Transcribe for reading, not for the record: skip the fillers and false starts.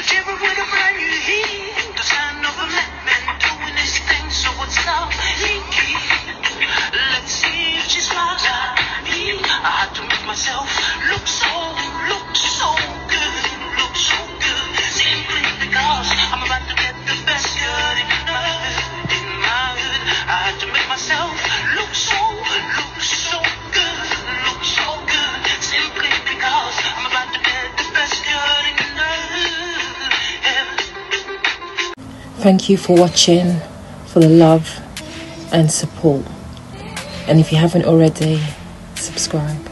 Never would have run you here. The sign of a madman doing his thing, so it's not leaky. Let's see if she smiles at me. I had to make myself look so good, look so good. Simply because I'm about to get the best girl in my hood. I had to make myself look so good, look so good. Simply because I'm about to get the best girl in the hood. Thank you for watching, for the love and support. And if you haven't already, subscribe.